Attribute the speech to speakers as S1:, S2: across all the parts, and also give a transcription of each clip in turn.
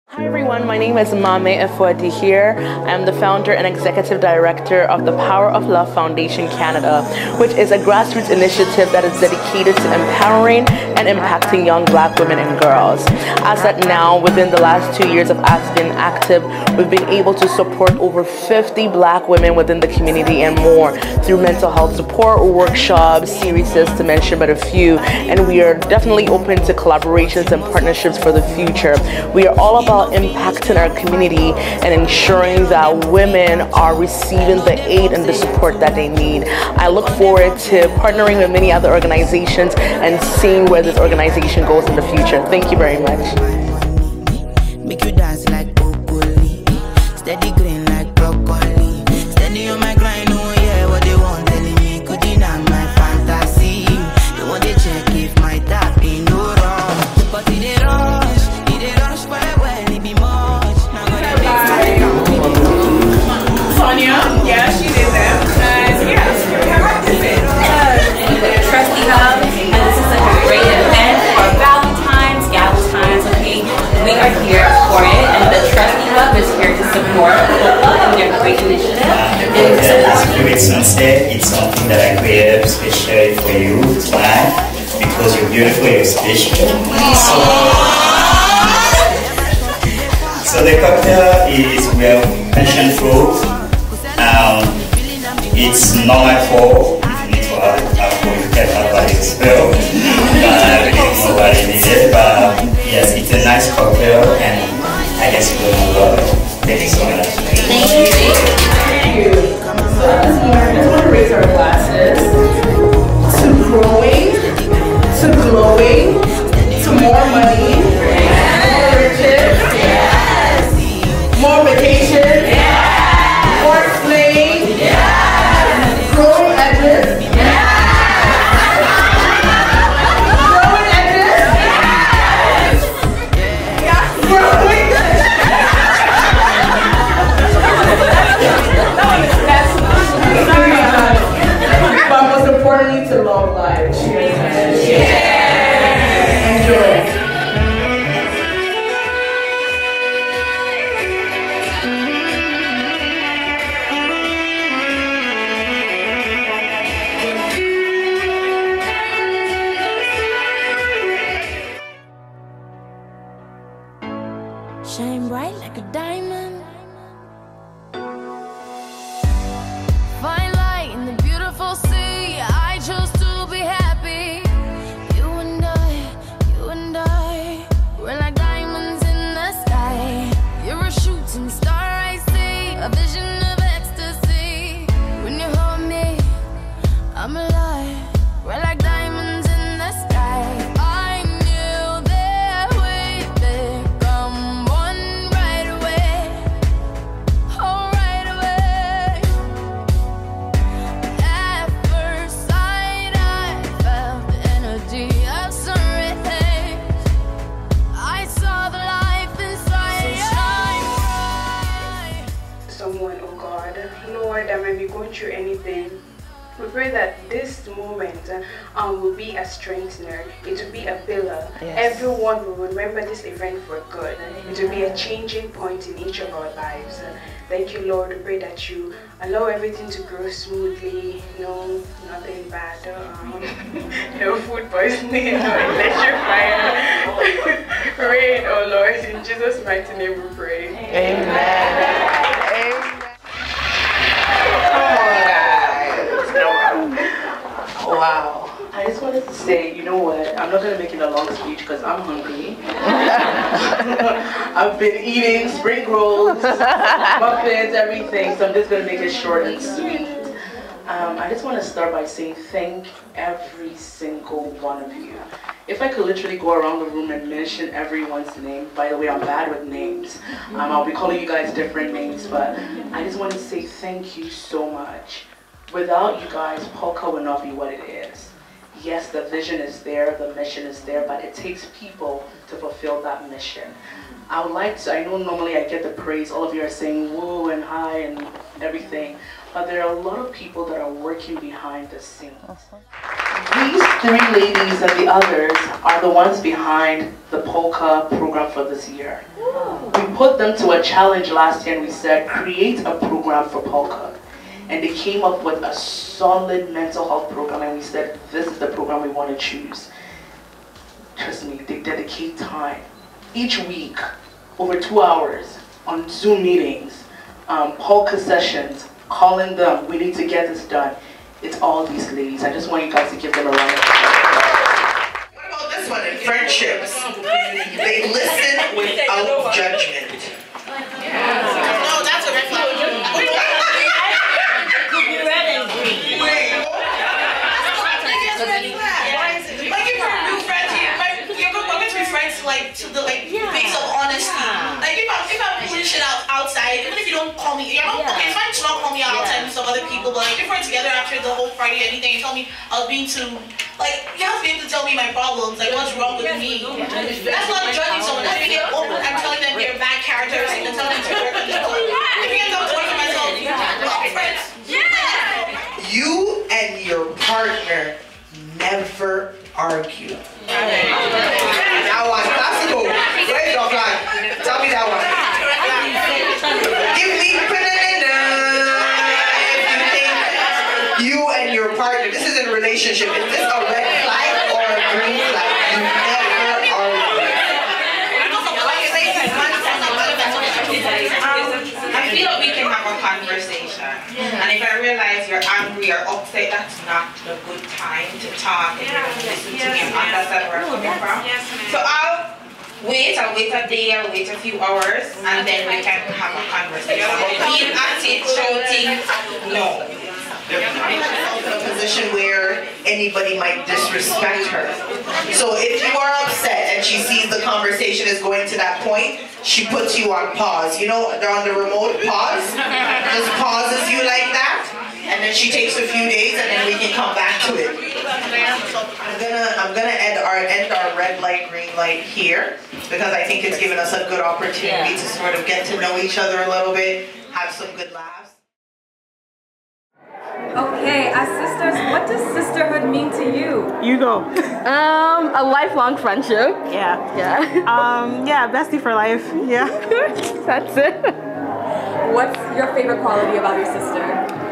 S1: Hi everyone, my name is A7iv here. I am the founder and executive director of the Power of Love Foundation Canada, which is a grassroots initiative that is dedicated to empowering and impacting young black women and girls. As at now, within the last 2 years of us being active, we've been able to support over 50 black women within the community and more through mental health support, workshops, series to mention but a few, and we are definitely open to collaborations and partnerships for the future. We are all about impacting our community and ensuring that women are receiving the aid and the support that they need. I look forward to partnering with many other organizations and seeing where this organization goes in the future. Thank you very much.
S2: Make you dance like broccoli, steady green like broccoli, steady on my grind. Oh yeah, what they want telling me could deny my fantasy. They want to check if my tap ain't no wrong, but it rush for a while, it be much.
S3: Sonia, yeah, she did that. Yeah, we have our
S4: Trusty Hub, and this is like a great event for Valentines, Galantines, okay? We are here for it, and the Trusty Hub is here to support POLCA and their great initiative.
S5: As Fluid Sunset, it's something that I created especially for you tonight because you're beautiful, you're special. So the cocktail is well passion fruit. It's not for if you need to have alcohol, you can have by yourself. I really don't know what it is, but yes, it's a nice cocktail, and I guess you're gonna love it. Thank you so much.
S4: Thank you.
S1: So at this moment, I just want to raise our glasses to growing, to glowing, to more money, more riches, more vacation, more slaying, growing edges, growing edges, growing. But most importantly, to long life. Cheers. Enjoy.
S2: Shine bright like a diamond. Find light in the beautiful sea. I chose to be happy. You and I, we're like diamonds in the sky. You're a shooting star, I see, a vision of ecstasy. When you hold me, I'm alive. We're like diamonds in the sky. I knew that we'd become one right away. Oh, right away. At first sight, I felt the energy of sun rays. I saw the life inside. Shine bright.
S3: someone, oh God, Lord, that might be going through anything. We pray that this moment will be a strengthener. It will be a pillar.
S1: Yes.
S3: Everyone will remember this event for good. It will be a changing point in each of our lives. Thank you, Lord. We pray that you allow everything to grow smoothly. No, nothing bad. No food poisoning. No electric fire. Rain, oh Lord. In Jesus' mighty name we pray.
S1: Amen. Wow. I just wanted to say, you know what, I'm not going to make it a long speech because I'm hungry. I've been eating spring rolls, muffins, everything, so I'm just going to make it short and sweet. I just want to start by saying thank every single one of you. If I could literally go around the room and mention everyone's name, by the way, I'm bad with names. I'll be calling you guys different names, but I just want to say thank you so much. Without you guys, POLCA would not be what it is. Yes, the vision is there, the mission is there, but it takes people to fulfill that mission. I would like to, I know normally I get the praise, all of you are saying woo and hi and everything, but there are a lot of people that are working behind the scenes. We three ladies and the others are the ones behind the POLCA program for this year. We put them to a challenge last year and we said, create a program for POLCA. And they came up with a solid mental health program and we said, this is the program we want to choose. Trust me, they dedicate time. Each week, over 2 hours on Zoom meetings, POLCA sessions, calling them, we need to get this done. It's all these ladies. I just want you guys to give them a round of applause.
S6: What about this one in friendships? They listen without judgment. No, that's a red flag. Could be red and green. Like if you're new friends, you're going to be friends to the base of honesty. Like if I'm pulling shit out outside, even if you don't call me, okay, it's fine to not call me outside with some other people, but like if we're together after the whole party, anything, you tell me I was being too, like you have to be able to tell me my problems, like what's wrong with me. That's not judging someone. That's being open and telling them they're bad characters and telling them to work on their own. If you can't talk to myself, friends. You and your partner never argue. That one, classical. Where's your flag? Tell me that one. Give me if you think you and your partner, this is in a relationship, is this a red flag or a green flag? You never argue.
S7: I feel like we can have a conversation. And if I realize you're angry or upset, that's not a good time to talk and listen to me and understand where I'm coming from. So I'll wait a day, I'll wait a few hours, and then we can have a conversation. But being at it, shouting, no.
S6: In a position where anybody might disrespect her. So if you are upset and she sees the conversation is going to that point, she puts you on pause. You know, they're on the remote pause. Just pauses you like that, and then she takes a few days, and then we can come back to it. I'm gonna end our red light, green light here because I think it's given us a good opportunity to sort of get to know each other a little bit, have some good laughs.
S4: Okay, as sisters, what does sisterhood mean to you?
S8: You go.
S1: A lifelong friendship.
S8: Yeah.
S1: Yeah.
S8: Bestie for life. Yeah.
S1: That's it.
S4: What's your favorite quality about your sister?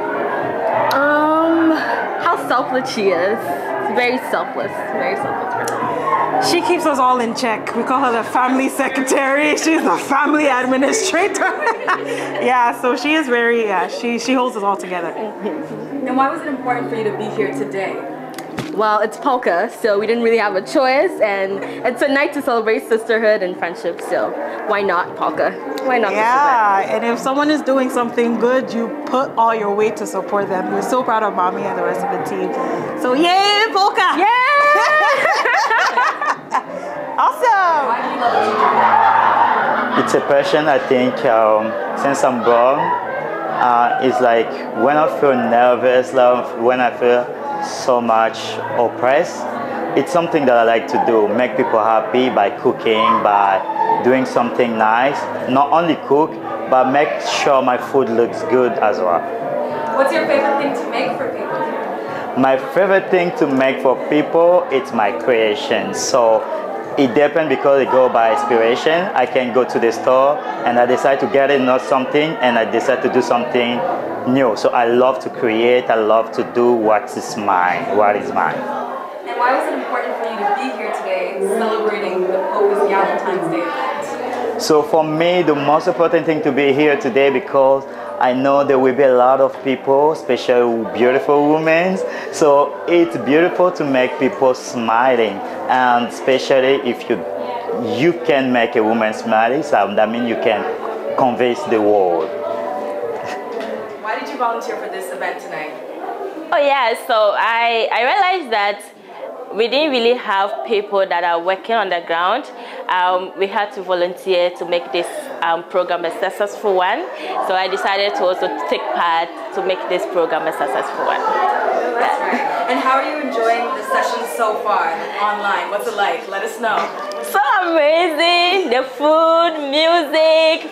S1: How selfless she is. Very selfless. Very selfless person.
S8: She keeps us all in check. We call her the family secretary. She's the family administrator. Yeah, so she is very, she holds us all together.
S4: And why was it important for you to be here today?
S1: Well, it's POLCA, so we didn't really have a choice, and it's a night to celebrate sisterhood and friendship, so why not POLCA? Why not?
S8: Yeah, and if someone is doing something good, you put all your weight to support them. We're so proud of Mommy and the rest of the team. So yay, POLCA!
S1: Yeah!
S8: Awesome!
S4: Why do you love what you do?
S5: It's a passion, I think, since I'm born. It's like when I feel nervous, when I feel so much oppressed, it's something that I like to do, make people happy by cooking, by doing something nice. Not only cook, but make sure my food looks good as well.
S4: What's your favorite thing to make for people?
S5: My favorite thing to make for people, it's my creation. So it depends because I go by inspiration. I can go to the store and I decide to get it, not something, and I decide to do something new. So I love to create, I love to do what is mine.
S4: And why was it important for you to be here today celebrating the POLCA Galantines Day event?
S5: So for me, the most important thing to be here today because I know there will be a lot of people, especially beautiful women. So it's beautiful to make people smiling, and especially if you can make a woman smiling, so that means you can convince the world.
S4: Why did you volunteer for this event tonight?
S9: Oh yeah, so I realized that we didn't really have people that are working on the ground. We had to volunteer to make this program a successful one. So I decided to also take part to make this program a successful one.
S4: That's right. And how are you enjoying the sessions so far online? What's it like? Let us know.
S9: So amazing! The food, music,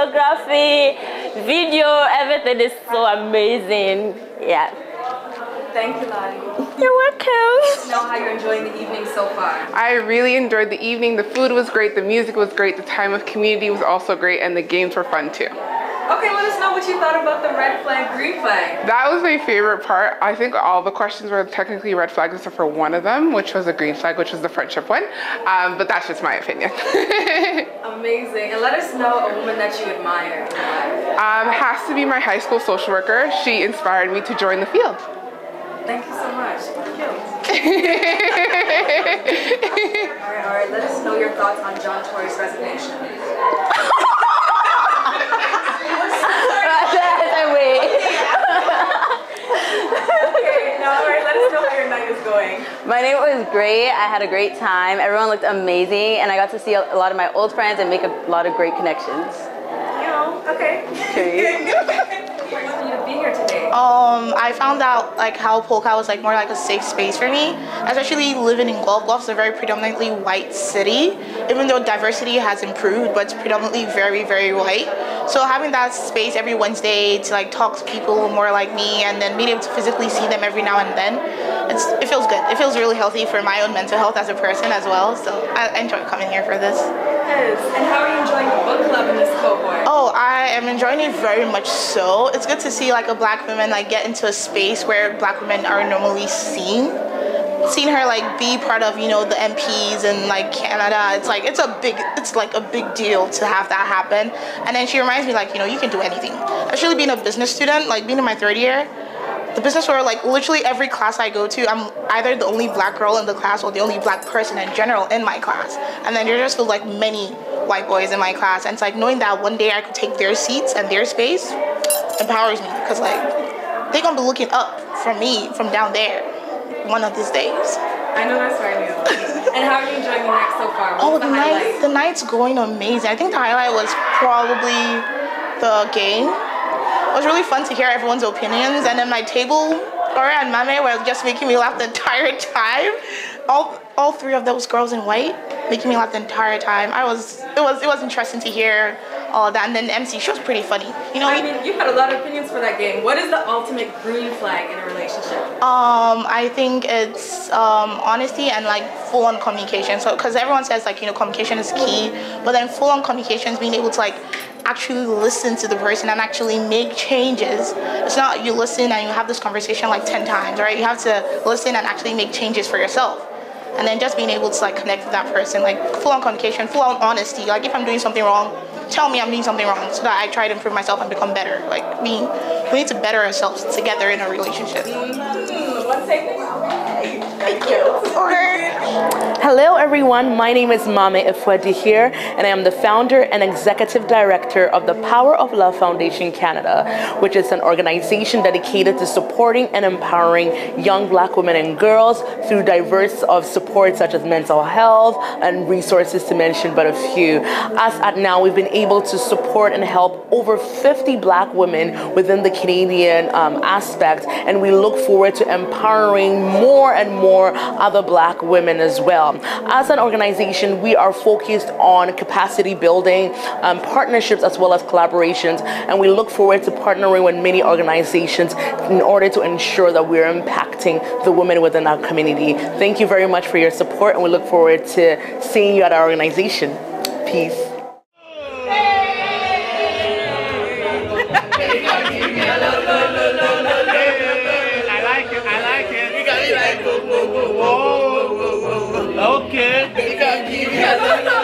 S9: photography, video, everything is so amazing. Yeah.
S10: Thank you, Lottie.
S9: You're welcome.
S10: Know how you're enjoying the evening so far.
S11: I really enjoyed the evening. The food was great, the music was great, the time of community was also great, and the games were fun too.
S10: Okay, let us know what you thought about the red flag, green flag.
S11: That was my favorite part. I think all the questions were technically red flags except for one of them, which was a green flag, which was the friendship one. But that's just my opinion.
S10: Amazing. And let us know a woman that you admire.
S11: Has to be my high school social worker. She inspired me to join the field.
S10: Thank you so much. All right, let us know your thoughts on John Tory's resignation. Okay, now all right, let us know how your night is going.
S12: My night was great. I had a great time. Everyone looked amazing, and I got to see a lot of my old friends and make a lot of great connections.
S10: Okay. What want you to be here today?
S13: I found out like how Polka was like more like a safe space for me, especially living in Guelph. Guelph is a very predominantly white city, even though diversity has improved, but it's predominantly very, very white. So having that space every Wednesday to like talk to people more like me, and then being able to physically see them every now and then, it feels good. It feels really healthy for my own mental health as a person as well. So I enjoy coming here for this.
S10: Yes. And how are you enjoying the book club in this cohort?
S13: Oh, I am enjoying it very much so. It's good to see like a black woman like get into a space where black women are normally seen. Seeing her like be part of, you know, the MPs in like Canada, it's like a big deal to have that happen. And then she reminds me like, you know, you can do anything. Especially being a business student, like being in my third year, the business where like literally every class I go to, I'm either the only black girl in the class or the only black person in general in my class. And then there just feel like many white boys in my class, and it's like knowing that one day I could take their seats and their space empowers me, because like they're gonna be looking up from me from down there one of these days.
S10: I know that's right, Neil. And how are you enjoying the night so far? What's
S13: the night's going amazing. I think the highlight was probably the game. It was really fun to hear everyone's opinions, and then my table, Laura and Mame, were just making me laugh the entire time. All three of those girls in white making me laugh the entire time. It was interesting to hear all of that, and then the MC, she was pretty funny. You know,
S10: I mean, you had a lot of opinions for that game. What is the ultimate green flag in a relationship?
S13: I think it's honesty and like full-on communication. So, because everyone says like, you know, communication is key, but then full-on communication is being able to like actually listen to the person and actually make changes. It's not you listen and you have this conversation like 10 times, right? You have to listen and actually make changes for yourself. And then just being able to like connect with that person, like full-on communication, full-on honesty. Like if I'm doing something wrong, tell me I'm doing something wrong so that I try to improve myself and become better. Like we need to better ourselves together in a relationship.
S10: Thank you.
S1: Hello everyone, my name is Damoah Productions here, and I am the founder and executive director of the Power of Love Foundation Canada, which is an organization dedicated to supporting and empowering young black women and girls through diverse of support such as mental health and resources, to mention but a few. As at now, we've been able to support and help over 50 black women within the Canadian aspect, and we look forward to empowering more and more other black women as well. As an organization, we are focused on capacity building, partnerships as well as collaborations, and we look forward to partnering with many organizations in order to ensure that we're impacting the women within our community. Thank you very much for your support, and we look forward to seeing you at our organization. Peace.
S14: Okay. You gotta give me